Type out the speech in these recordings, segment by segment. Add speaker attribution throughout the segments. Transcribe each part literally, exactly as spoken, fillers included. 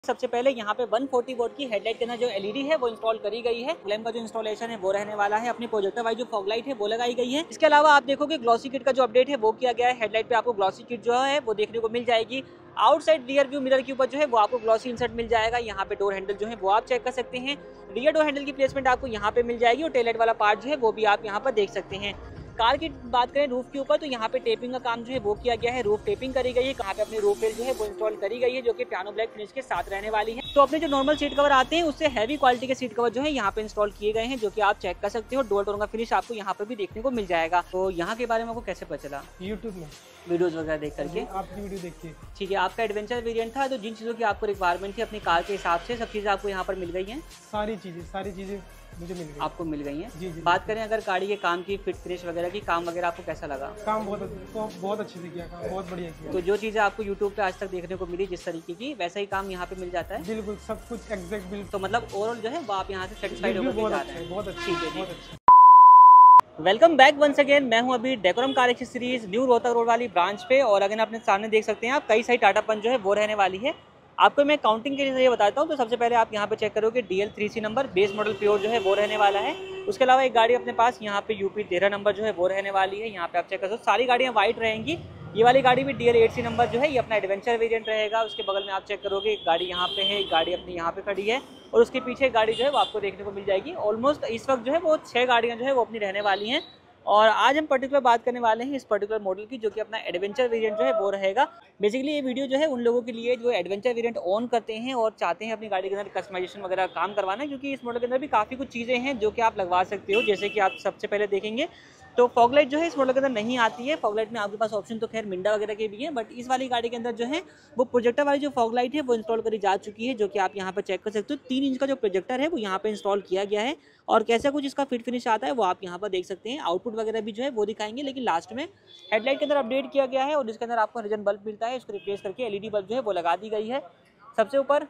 Speaker 1: सबसे पहले यहाँ पे वन फोर्टी वोट की हेडलाइट के अंदर जो एलईडी है वो इंस्टॉल करी गई है। फ्लेम का जो इंस्टॉलेशन है वो रहने वाला है। अपनी प्रोजेक्टर वाइज जो फॉग लाइट है वो लगाई गई है। इसके अलावा आप देखोगे ग्लॉसी किट का जो अपडेट है वो किया गया है। हेडलाइट पे आपको ग्लॉसी किट जो है वो देखने को मिल जाएगी। आउटसाइड रियर व्यू मिरर के ऊपर जो है वो आपको ग्लॉसी इंसर्ट मिल जाएगा। यहाँ पे डोर हैंडल जो है वो आप चेक कर सकते हैं। रियर डोर हैंडल की प्लेसमेंट आपको यहाँ पे मिल जाएगी और टेललाइट वाला पार्ट जो है वो भी आप यहाँ पर देख सकते हैं। कार की बात करें रूफ के ऊपर तो यहाँ पे टेपिंग का काम जो है वो किया गया है। रूफ टेपिंग करी गई है। कहाँ पे अपनी रूफ रेल जो है वो इंस्टॉल करी गई है जो कि पियानो ब्लैक फिनिश के साथ रहने वाली है। तो अपने जो नॉर्मल सीट कवर आते हैं उससे हैवी क्वालिटी के सीट कवर जो है यहाँ पे इंस्टॉल किए गए हैं जो कि आप चेक कर सकते हो। डुअल टोन का फिनिश आपको यहाँ पे भी देखने को मिल जाएगा। तो यहाँ के बारे में आपको कैसे पता चला?
Speaker 2: यूट्यूब में
Speaker 1: वीडियोस वगैरह देख करके
Speaker 2: आपकी वीडियो देखिए।
Speaker 1: ठीक है, आपका एडवेंचर वेरिएंट था तो जिन चीज़ों की आपको रिक्वायरमेंट थी अपनी कार के हिसाब से सब चीज़ें आपको यहाँ पर मिल गई हैं।
Speaker 2: सारी चीज़ें सारी चीज़ें मुझे मिल गई।
Speaker 1: आपको मिल गई हैं।
Speaker 2: जी जी।
Speaker 1: बात करें अगर गाड़ी के काम की, फिट फिनिश वगैरह की, काम वगैरह आपको कैसा लगा?
Speaker 2: काम बहुत तो बहुत अच्छे से किया, काम बहुत बढ़िया किया।
Speaker 1: तो जो चीज़ें आपको यूट्यूब पे आज तक देखने को मिली जिस तरीके की वैसा ही काम यहाँ पे मिल जाता है?
Speaker 2: बिल्कुल सब कुछ एग्जैक्ट बिल्कुल।
Speaker 1: तो मतलब ओवरऑल जो है वो आप यहाँ से सेटिस्फाइड होकर
Speaker 2: बहुत
Speaker 1: जा
Speaker 2: अच्छा
Speaker 1: रहे
Speaker 2: है,
Speaker 1: हैं।
Speaker 2: बहुत अच्छा
Speaker 1: ठीक है,
Speaker 2: बहुत अच्छा।
Speaker 1: Welcome back once again. मैं हूं अभी Decorum car accessories new Rohtak road वाली ब्रांच पे और अगर अपने सामने देख सकते हैं आप कई सारी टाटा पंच जो है वो रहने वाली है। आपको मैं काउंटिंग के लिए बताता हूं तो सबसे पहले आप यहां पे चेक करोगे D L three C number base model pure जो है वो रहने वाला है। उसके अलावा एक गाड़ी अपने पास यहाँ पे यूपी तेरह नंबर जो है वो रहने वाली है। यहाँ पे आप चेक कर सकते हो सारी गाड़ियाँ वाइट रहेंगी। ये वाली गाड़ी भी D L eight C number जो है ये अपना एडवेंचर वेरिएंट रहेगा। उसके बगल में आप चेक करोगे एक गाड़ी यहाँ पे है, एक गाड़ी अपनी यहाँ पे खड़ी है और उसके पीछे एक गाड़ी जो है वो आपको देखने को मिल जाएगी। ऑलमोस्ट इस वक्त जो है वो छः गाड़ियाँ जो है वो अपनी रहने वाली हैं और आज हम पर्टिकुलर बात करने वाले हैं इस पर्टिकुलर मॉडल की जो कि अपना एडवेंचर वेरिएंट जो है वो रहेगा। बेसिकली ये वीडियो जो है उन लोगों के लिए जो एडवेंचर वेरिएंट ऑन करते हैं और चाहते हैं अपनी गाड़ी के अंदर कस्टमाइजेशन वगैरह काम करवाना, क्योंकि इस मॉडल के अंदर भी काफ़ी कुछ चीज़ें हैं जो कि आप लगवा सकते हो। जैसे कि आप सबसे पहले देखेंगे तो फॉग लाइट जो है इस मॉडल के अंदर नहीं आती है। फॉग लाइट में आपके पास ऑप्शन तो खैर मिंडा वगैरह के भी हैं, बट इस वाली गाड़ी के अंदर जो है वो प्रोजेक्टर वाली जो फॉग लाइट है वो इंस्टॉल करी जा चुकी है जो कि आप यहाँ पर चेक कर सकते हो। तीन इंच का जो प्रोजेक्टर है वो यहाँ पे इंस्टॉल किया गया है और कैसा कुछ इसका फिट फिनिश आता है वो आप यहाँ पर देख सकते हैं। आउटपुट वगैरह भी जो है वो दिखाएंगे, लेकिन लास्ट में हेडलाइट के अंदर अपडेट किया गया है और जिसके अंदर आपको हरिजन बल्ब मिलता है उसको रिप्लेस करके एलईडी बल्ब जो है वो लगा दी गई है सबसे ऊपर।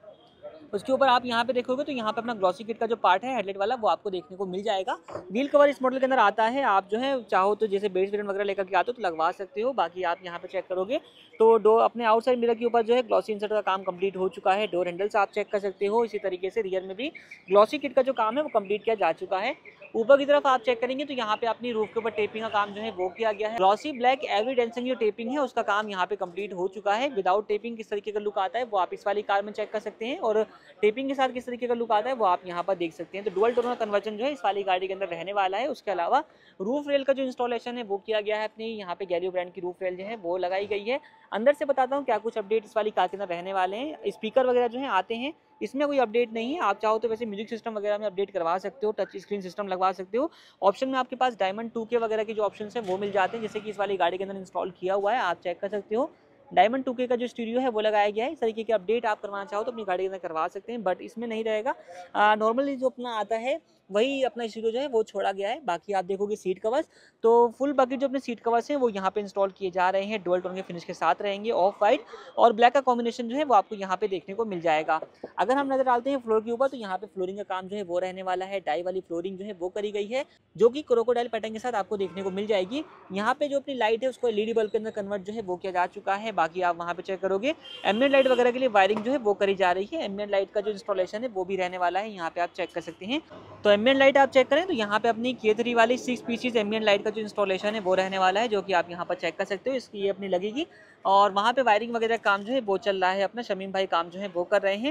Speaker 1: उसके ऊपर आप यहाँ पे देखोगे तो यहाँ पे अपना ग्लॉसी किट का जो पार्ट है हेडलाइट वाला वो आपको देखने को मिल जाएगा। व्हील कवर इस मॉडल के अंदर आता है। आप जो है चाहो तो जैसे बेस वेरिएंट वगैरह लेकर के आते हो तो लगवा सकते हो। बाकी आप यहाँ पे चेक करोगे तो डोर अपने आउटसाइड मिरर के ऊपर जो है ग्लॉसी इंसर्ट का काम कंप्लीट हो चुका है। डोर हैंडल्स आप चेक कर सकते हो। इसी तरीके से रियर में भी ग्लॉसी किट का जो काम है वो कंप्लीट किया जा चुका है। ऊपर की तरफ आप चेक करेंगे तो यहाँ पे अपनी रूफ के ऊपर टेपिंग का काम जो है वो किया गया है। ग्लॉसी ब्लैक एवरी डेंसिंग जो टेपिंग है उसका काम यहाँ पे कंप्लीट हो चुका है। विदाउट टेपिंग किस तरीके का लुक आता है वो आप इस वाली कार में चेक कर सकते हैं और टेपिंग के साथ किस तरीके का लुक आता है वो आप यहाँ पर देख सकते हैं। तो डुअल टोन कन्वर्जन जो है इस वाली गाड़ी के अंदर रहने वाला है। उसके अलावा रूफ रेल का जो इंस्टॉलेशन है वो किया गया है। अपनी यहाँ पे गैलियो ब्रांड की रूफ रेल जो है वो लगाई गई है। अंदर से बताता हूँ क्या कुछ अपडेट इस वाली कार के अंदर रहने वाले हैं। स्पीकर वगैरह जो है आते हैं, इसमें कोई अपडेट नहीं है। आप चाहो तो वैसे म्यूजिक सिस्टम वगैरह में अपडेट करवा सकते हो, टच स्क्रीन सिस्टम लगवा सकते हो। ऑप्शन में आपके पास डायमंड टू के वगैरह के जो ऑप्शन है वो मिल जाते हैं, जैसे कि इस वाली गाड़ी के अंदर इंस्टॉल किया हुआ है। आप चेक कर सकते हो डायमंड टू के का जो स्टूडियो है वो लगाया गया है। इस तरीके के अपडेट आप करवाना चाहो तो अपनी गाड़ी के अंदर करवा सकते हैं, बट इसमें नहीं रहेगा। नॉर्मली जो अपना आता है वही अपना स्टूडियो जो है वो छोड़ा गया है। बाकी आप देखोगे सीट कवर्स तो फुल बकेट जो अपने सीट कवर्स हैं वो यहाँ पे इंस्टॉल किए जा रहे हैं। डुअल टोन के फिनिश के साथ रहेंगे। ऑफ वाइट और ब्लैक का कॉम्बिनेशन जो है वो आपको यहाँ पे देखने को मिल जाएगा। अगर हम नजर डालते हैं फ्लोर के ऊपर तो यहाँ पे फ्लोरिंग का काम जो है वो रहने वाला है। डाई वाली फ्लोरिंग जो है वो करी गई है जो कि क्रोकोडाइल पैटर्न के साथ आपको देखने को मिल जाएगी। यहाँ पे जो अपनी लाइट है उसको एलईडी बल्ब के अंदर कन्वर्ट जो है वो किया जा चुका है। बाकी आप वहाँ पे चेक करोगे एम्बिएंट लाइट वगैरह के लिए वायरिंग जो है वो करी जा रही है। एम्बिएंट लाइट का जो इंस्टॉलेशन है वो भी रहने वाला है, यहाँ पे आप चेक कर सकते हैं। तो एम्बिएंट लाइट आप चेक करें तो यहाँ पे अपनी के थ्री वाली सिक्स पीसीज एम्बिएंट लाइट का जो इंस्टॉलेशन है वो रहने वाला है, जो कि आप यहाँ पर चेक कर सकते हो। इसकी ये अपनी लगेगी और वहाँ पे वायरिंग वगैरह काम जो है वो चल रहा है। अपना शमीम भाई काम जो है वो कर रहे हैं।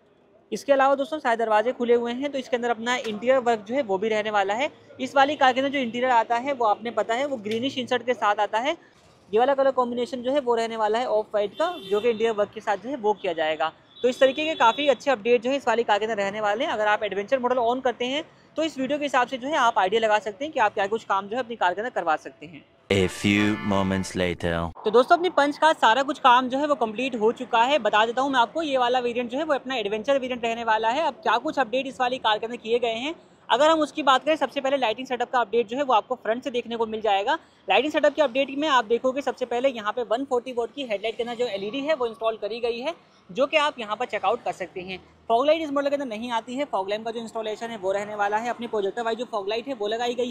Speaker 1: इसके अलावा दोस्तों सारे दरवाजे खुले हुए हैं तो इसके अंदर अपना इंटीरियर वर्क जो है वो भी रहने वाला है। इस वाली कार के अंदर जो इंटीरियर आता है वो आपने पता है वो ग्रीनिश इंसर्ट के साथ आता है। ये वाला कलर कॉम्बिनेशन जो है वो रहने वाला है ऑफ वाइट का, जो कि इंटीरियर वर्क के साथ जो है वो किया जाएगा। तो इस तरीके के काफ़ी अच्छे अपडेट जो है इस वाली कार के अंदर रहने वाले हैं। अगर आप एडवेंचर मॉडल ऑन करते हैं तो इस वीडियो के हिसाब से जो है आप आइडिया लगा सकते हैं कि आप क्या कुछ काम जो है अपनी कार के अंदर करवा सकते हैं।
Speaker 3: A few moments later.
Speaker 1: तो दोस्तों अपनी पंच का सारा कुछ काम जो है वो कंप्लीट हो चुका है। बता देता हूँ मैं आपको, ये वाला वेरिएंट जो है वो अपना एडवेंचर वेरिएंट रहने वाला है। अब क्या कुछ अपडेट इस वाली कार के अंदर किए गए हैं अगर हम उसकी बात करें, सबसे पहले लाइटिंग सेटअप का अपडेट जो है वो आपको फ्रंट से देखने को मिल जाएगा। लाइटिंग सेटअप के अपडेट में आप देखोगे सबसे पहले यहाँ पे वन फोर्टी वोट की हेडलाइट के अंदर जो एलईडी है वो इंस्टॉल करी गई है, जो कि आप यहाँ पर चेकआउट कर सकते हैं। फॉग लाइट इस मॉडल के अंदर नहीं आती है। फॉग लैम्प का जो इंस्टॉलेशन है वो रहने वाला है। अपनी प्रोजेक्टर वाइज जो फॉग लाइट है वो लगाई गई है।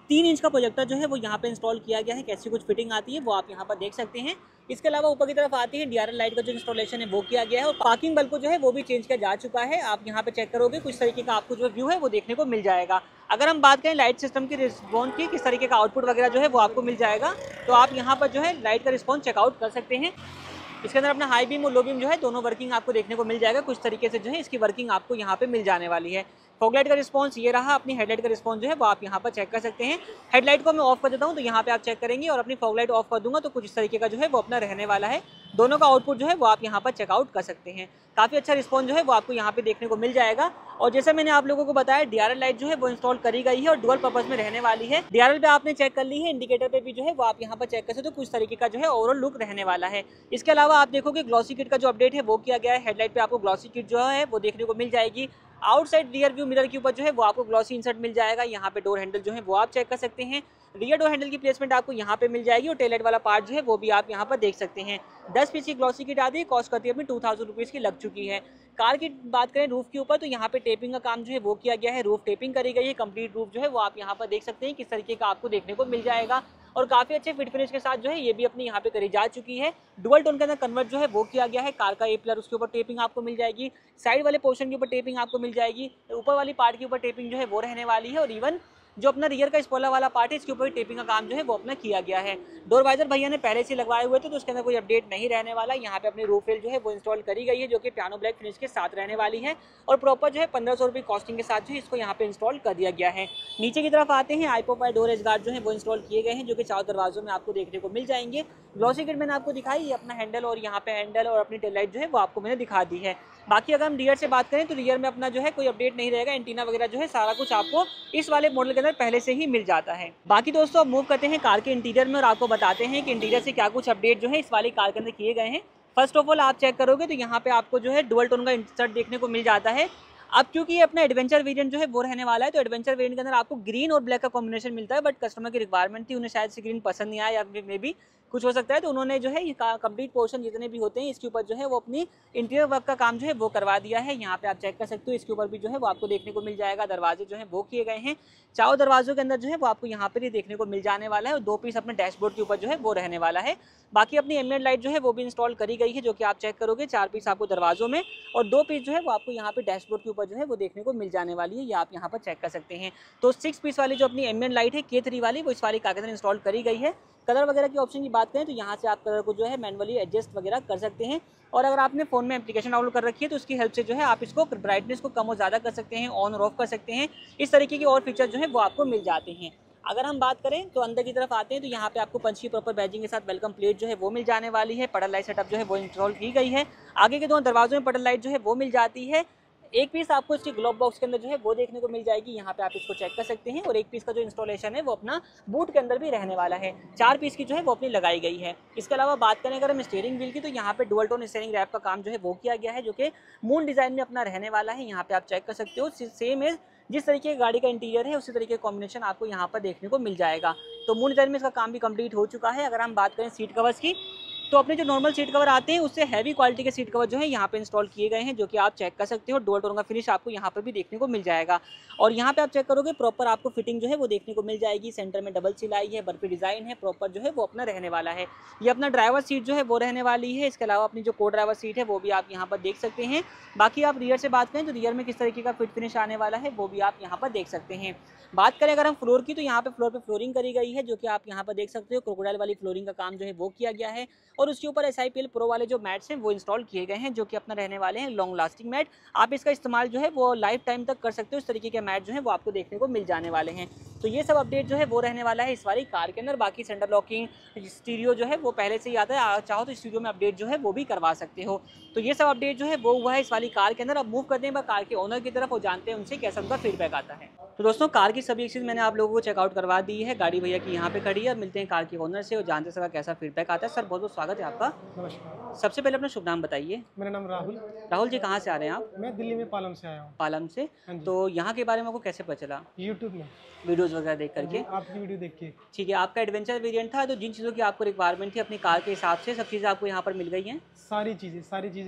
Speaker 1: तीन इंच का प्रोजेक्टर जो है वो यहाँ पे इंस्टॉल किया गया है। कैसी कुछ फिटिंग आती है वो आप यहाँ पर देख सकते हैं। इसके अलावा ऊपर की तरफ आती है डीआरएल लाइट का जो इंस्टॉलेशन है वो किया गया है और पार्किंग बल्ब को जो है वो भी चेंज किया जा चुका है। आप यहाँ पे चेक करोगे कुछ तरीके का आपको जो व्यू है वो देखने को मिल जाएगा। अगर हम बात करें लाइट सिस्टम की रिस्पॉन्स की, किस तरीके का आउटपुट वगैरह जो है वो आपको मिल जाएगा, तो आप यहाँ पर जो है लाइट का रिस्पॉन्स चेकआउट कर सकते हैं। इसके अंदर अपना हाई बीम और लो बीम जो है दोनों वर्किंग आपको देखने को मिल जाएगा। कुछ तरीके से जो है इसकी वर्किंग आपको यहाँ पे मिल जाने वाली है। फॉगलाइट का रिस्पांस ये रहा। अपनी हेडलाइट का रिस्पांस जो है वो आप यहाँ पर चेक कर सकते हैं। हेडलाइट को मैं ऑफ कर देता हूँ तो यहाँ पे आप चेक करेंगे और अपनी फॉगलाइट ऑफ कर दूंगा तो कुछ इस तरीके का जो है वो अपना रहने वाला है। दोनों का आउटपुट जो है वो आप यहाँ पर चेकआउट कर सकते हैं। काफ़ी अच्छा रिस्पॉन्स जो है वो आपको यहाँ पे देखने को मिल जाएगा। और जैसे मैंने आप लोगों को बताया डीआरएल लाइट जो है वो इंस्टॉल करी गई है और डुअल पर्पस में रहने वाली है। डीआरएल पे आपने चेक कर ली है, इंडिकेटर पे भी जो है वो आप यहाँ पर चेक कर सकते हो। कुछ तरीके का जो है ओवरऑल लुक रहने वाला है। इसके अलावा आप देखोगे ग्लॉसी किट का जो अपडेट है वो किया गया है। हेडलाइट पे आपको ग्लॉसी किट जो है वो देखने को मिल जाएगी। आउटसाइड रियर व्यू मिरर के ऊपर जो है वो आपको ग्लॉसी इंसर्ट मिल जाएगा। यहाँ पे डोर हैंडल जो है वो आप चेक कर सकते हैं। रियर डोर हैंडल की प्लेसमेंट आपको यहाँ पे मिल जाएगी और टेल लाइट वाला पार्ट जो है वो भी आप यहाँ पर देख सकते हैं। दस पीस की ग्लॉसी किट आती है, कॉस्ट करती है अपनी टू थाउजेंड रुपीज़ की लग चुकी है। कार की बात करें रूफ के ऊपर तो यहाँ पे टेपिंग का काम जो है वो किया गया है। रूफ टेपिंग करी गई है। कंप्लीट रूफ जो है वो आप यहाँ पर देख सकते हैं किस तरीके का आपको देखने को मिल जाएगा और काफ़ी अच्छे फिट फिनिश के साथ जो है ये भी अपनी यहाँ पे करी जा चुकी है। डुअल टोन के अंदर कन्वर्ट जो है वो किया गया है। कार का ए पिलर उसके ऊपर टेपिंग आपको मिल जाएगी। साइड वाले पोर्शन के ऊपर टेपिंग आपको मिल जाएगी। ऊपर वाली पार्ट के ऊपर टेपिंग जो है वो रहने वाली है और इवन जो अपना रियर का स्पॉइलर वाला पार्ट है इसके ऊपर टेपिंग का काम जो है वो अपना किया गया है। डोर वाइजर भैया ने पहले से लगवाए हुए थे तो उसके अंदर कोई अपडेट नहीं रहने वाला। यहाँ पे अपनी रूफ रेल जो है वो इंस्टॉल करी गई है जो कि पियानो ब्लैक फिनिश के साथ रहने वाली है और प्रॉपर जो है पंद्रह सौ रुपये कॉस्टिंग के साथ जो है इसको यहाँ पे इंस्टॉल कर दिया गया है। नीचे की तरफ आते हैं आईपोपाई डोर एज गार्ड जो है वो इंस्टॉल किए गए हैं जो कि चारों दरवाजों में आपको देखने को मिल जाएंगे। ग्लॉसी किट मैंने आपको दिखाई, अपना हैंडल और यहाँ पे हैंडल और अपनी टेल लाइट जो है वो आपको मैंने दिखा दी है। बाकी अगर हम रियर से बात करें तो रियर में अपना जो है कोई अपडेट नहीं रहेगा। एंटीना वगैरह जो है सारा कुछ आपको इस वाले मॉडल के अंदर पहले से ही मिल जाता है। बाकी दोस्तों अब मूव करते हैं कार के इंटीरियर में और आपको बताते हैं कि इंटीरियर से क्या कुछ अपडेट जो है इस वाली कार के अंदर किए गए हैं। फर्स्ट ऑफ ऑल आप चेक करोगे तो यहाँ पे आपको जो है डुअल टोन का इंसर्ट देखने को मिल जाता है। अब क्योंकि ये अपना एडवेंचर वेरिएंट जो है वो रहने वाला है तो एडवेंचर वेरिएंट के अंदर आपको ग्रीन और ब्लैक का कॉम्बिनेशन मिलता है। बट कस्टमर की रिक्वायरमेंट थी, उन्हें शायद से ग्रीन पसंद नहीं आया या मे भी कुछ हो सकता है तो उन्होंने जो है ये कंप्लीट पोर्शन जितने भी होते हैं इसके ऊपर जो है वो अपनी इंटीरियर वर्क का काम जो है वो करवा दिया है। यहाँ पे आप चेक कर सकते हो इसके ऊपर भी जो है वो आपको देखने को मिल जाएगा। दरवाजे जो है वो किए गए हैं। चारों दरवाजों के अंदर जो है वो आपको यहाँ पर ही देखने को मिल जाने वाला है और दो पीस अपने डैशबोर्ड के ऊपर जो है वो रहने वाला है। बाकी अपनी एम्बिएंट लाइट जो है वो भी इंस्टॉल करी गई है जो कि आप चेक करोगे चार पीस आपको दरवाजों में और दो पीस जो है वो आपको यहाँ पे डैशबोर्ड के ऊपर जो है वो देखने को मिल जाने वाली है। ये आप यहाँ पर चेक कर सकते हैं। तो सिक्स पीस वाली जो अपनी एम्बिएंट लाइट है के थ्री वाली वो इस वाली कार के अंदर इंस्टॉल करी गई है। कलर वगैरह की ऑप्शन की बात करें तो यहाँ से आप कलर को जो है मैनुअली एडजस्ट वगैरह कर सकते हैं और अगर आपने फ़ोन में एप्लीकेशन डाउनलोड कर रखी है तो उसकी हेल्प से जो है आप इसको ब्राइटनेस को कम और ज़्यादा कर सकते हैं, ऑन और ऑफ कर सकते हैं। इस तरीके के और फीचर जो है वो आपको मिल जाते हैं। अगर हम बात करें तो अंदर की तरफ आते हैं तो यहाँ पे आपको पंच की प्रॉपर बैजिंग के साथ वेलकम प्लेट जो है वो मिल जाने वाली है। पडल लाइट सेटअप जो है वो इंस्टॉल की गई है। आगे के दोनों दरवाजों में पडल लाइट जो है वो मिल जाती है। एक पीस आपको इसकी ग्लोब बॉक्स के अंदर जो है वो देखने को मिल जाएगी। यहाँ पे आप इसको चेक कर सकते हैं और एक पीस का जो इंस्टॉलेशन है वो अपना बूट के अंदर भी रहने वाला है। चार पीस की जो है वो अपनी लगाई गई है। इसके अलावा बात करें अगर हम स्टीयरिंग व्हील की तो यहाँ पे डुअल टोन स्टीयरिंग रैप का काम जो है वो किया गया है जो कि मून डिजाइन में अपना रहने वाला है। यहाँ पे आप चेक कर सकते हो सेम एज जिस तरीके की गाड़ी का इंटीरियर है उसी तरीके का कॉम्बिनेशन आपको यहाँ पर देखने को मिल जाएगा। तो मून डिजाइन में इसका काम भी कंप्लीट हो चुका है। अगर हम बात करें सीट कवर्स की तो अपने जो नॉर्मल सीट कवर आते हैं उससे हैवी क्वालिटी के सीट कवर जो है यहाँ पे इंस्टॉल किए गए हैं जो कि आप चेक कर सकते हो। डुअल टोन का फिनिश आपको यहाँ पर भी देखने को मिल जाएगा और यहाँ पे आप चेक करोगे प्रॉपर आपको फिटिंग जो है वो देखने को मिल जाएगी। सेंटर में डबल सिलाई है, बर्फी डिजाइन है, प्रॉपर जो है वो अपना रहने वाला है। ये अपना ड्राइवर सीट जो है वो रहने वाली है। इसके अलावा अपनी जो को ड्राइवर सीट है वो भी आप यहाँ पर देख सकते हैं। बाकी आप रियर से बात करें तो रियर में किस तरीके का फिट फिनिश आने वाला है वो भी आप यहाँ पर देख सकते हैं। बात करें अगर हम फ्लोर की तो यहाँ पे फ्लोर पे फ्लोरिंग करी गई है जो कि आप यहाँ पर देख सकते हो। क्रोकोडाइल वाली फ्लोरिंग का काम जो है वो किया गया है और उसके ऊपर S I P L pro वाले जो मैट्स हैं वो इंस्टॉल किए गए हैं जो कि अपना रहने वाले हैं लॉन्ग लास्टिंग मैट। आप इसका इस्तेमाल जो है वो लाइफ टाइम तक कर सकते हो। इस तरीके के मैट जो है वो आपको देखने को मिल जाने वाले हैं। तो ये सब अपडेट जो है वो रहने वाला है इस वाली कार के अंदर। बाकी सेंटर लॉकिंग स्टीरियो जो है वो पहले से ही आता है, चाहो तो स्टीरियो में अपडेट जो है वो भी करवा सकते हो। तो ये सब अपडेट जो है वो हुआ है इस वाली कार के अंदर। अब मूव करते हैं कार के ओनर की तरफ और जानते हैं उनसे कैसा उनका फीडबैक आता है। तो दोस्तों कार की सभी चीज़ मैंने आप लोगों को चेकआउट करवा दी है। गाड़ी भैया की यहाँ पे खड़ी है। मिलते हैं कार के ओनर से और जानते हैं सर कैसा फीडबैक आता है। सर बहुत बहुत स्वागत है आपका।
Speaker 2: नमस्कार।
Speaker 1: सबसे पहले अपना शुभ नाम बताइए।
Speaker 2: मेरा नाम राहुल।
Speaker 1: राहुल जी कहाँ से आ रहे हैं आप?
Speaker 2: मैं दिल्ली में पालम से आया हूँ।
Speaker 1: पालम से।
Speaker 2: हाँ जी।
Speaker 1: तो यहाँ के बारे में आपको कैसे पता चला?
Speaker 2: यूट्यूब में
Speaker 1: वीडियोस वगैरह देख करके।
Speaker 2: आपकी वीडियो देख के।
Speaker 1: ठीक है, आपका एडवेंचर वेरिएंट था तो जिन चीज़ों की आपको रिक्वायरमेंट थी अपनी कार के हिसाब से सब चीज़ें आपको यहाँ पर मिल गई हैं।
Speaker 2: सारी चीज़ें सारी चीज़ें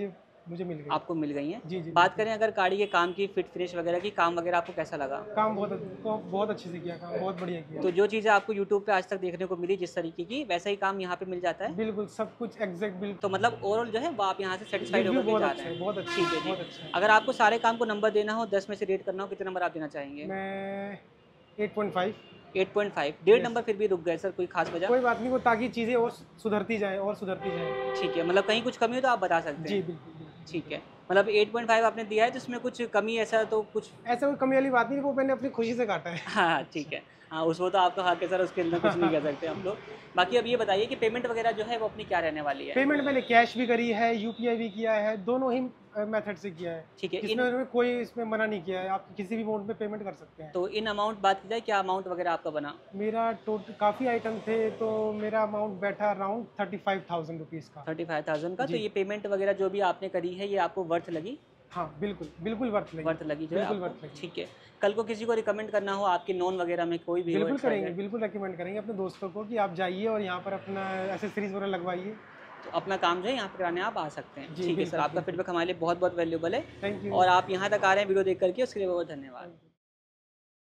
Speaker 2: मुझे मिल गई।
Speaker 1: आपको मिल गई हैं।
Speaker 2: जी जी।
Speaker 1: बात करें अगर गाड़ी के काम की, फिट फिनिश वगैरह की, काम वगैरह आपको कैसा लगा?
Speaker 2: काम बहुत को बहुत अच्छे से किया, काम बहुत बढ़िया किया।
Speaker 1: तो जो चीज़ें आपको यूट्यूब पे आज तक देखने को मिली जिस तरीके की, वैसा ही काम यहाँ पे मिल जाता है?
Speaker 2: बिल्कुल सब कुछ एग्जैक्ट बिल्कुल।
Speaker 1: तो मतलब ओवरऑल जो है वो आप यहाँ से सेटिस्फाइड
Speaker 2: रिव्यू
Speaker 1: होकर के
Speaker 2: बहुत
Speaker 1: जा
Speaker 2: अच्छा
Speaker 1: रहे
Speaker 2: है,
Speaker 1: हैं?
Speaker 2: बहुत अच्छा
Speaker 1: ठीक है
Speaker 2: है, बहुत
Speaker 1: जी।
Speaker 2: अच्छा है।
Speaker 1: अगर आपको सारे काम को नंबर देना हो, दस में से रेट करना हो, कितने नंबर आप देना चाहेंगे?
Speaker 2: मैं eight point five.
Speaker 1: Eight point five. डेढ़
Speaker 2: Yes.
Speaker 1: नंबर फिर भी रुक गए सर, कोई खास वजह?
Speaker 2: कोई बात नहीं, वो ताकि चीज़ें और सुधरती जाए और सुधरती जाए।
Speaker 1: ठीक है, मतलब कहीं कुछ कमी हो तो आप बता सकते
Speaker 2: जी
Speaker 1: हैं?
Speaker 2: बिल्कुल बिल्कुल।
Speaker 1: ठीक है, मतलब एट पॉइंट फाइव आपने दिया है तो इसमें कुछ कमी ऐसा तो कुछ?
Speaker 2: ऐसा कोई कमी वाली बात नहीं, वो मैंने अपनी खुशी से काटा है।
Speaker 1: हाँ, हाँ, ठीक है। हाँ, उसको तो आपका हक है सर, उसके अंदर कुछ नहीं कह सकते हम लोग। बाकी अब ये बताइए कि पेमेंट वगैरह जो है वो अपनी क्या रहने वाली है?
Speaker 2: पेमेंट मैंने कैश भी करी है, यूपीआई भी किया है, दोनों ही मेथड से किया है।
Speaker 1: ठीक है।
Speaker 2: इसमें
Speaker 1: इन
Speaker 2: उन्होंने कोई इसमें मना नहीं किया है, आप किसी भी अमाउंट में पेमेंट कर सकते हैं।
Speaker 1: तो इन अमाउंट बात की जाए, क्या अमाउंट वगैरह आपका बना?
Speaker 2: मेरा टोटल काफ़ी आइटम थे, तो मेरा अमाउंट बैठा around thirty five thousand rupees का।
Speaker 1: थर्टी फाइव थाउजेंड का। तो
Speaker 2: जी।
Speaker 1: ये पेमेंट वगैरह जो भी आपने करी है ये आपको वर्थ लगी?
Speaker 2: हाँ बिल्कुल बिल्कुल वर्थ लगी।
Speaker 1: वर्थ लगी जो है
Speaker 2: बिल्कुल
Speaker 1: आपको?
Speaker 2: वर्थ लगी।
Speaker 1: ठीक है। कल को किसी को रिकमेंड करना हो आपके नॉन वगैरह में कोई भी हो
Speaker 2: बिल्कुल करेंगे,
Speaker 1: एक्साइटेड,
Speaker 2: बिल्कुल रेकमेंड करेंगे अपने दोस्तों को कि आप जाइए और यहाँ पर अपना एसेसरीज वगैरह लगवाइए।
Speaker 1: तो अपना काम जो है यहाँ पे कराने आप आ सकते हैं।
Speaker 2: जी,
Speaker 1: ठीक है सर,
Speaker 2: बिल्कुल,
Speaker 1: आपका
Speaker 2: बिल्कुल।
Speaker 1: फीडबैक हमारे लिए बहुत बहुत वैल्यूबल है
Speaker 2: थैंक यू।
Speaker 1: और आप यहाँ तक आ रहे हैं वीडियो देख करके, उसके लिए बहुत धन्यवाद।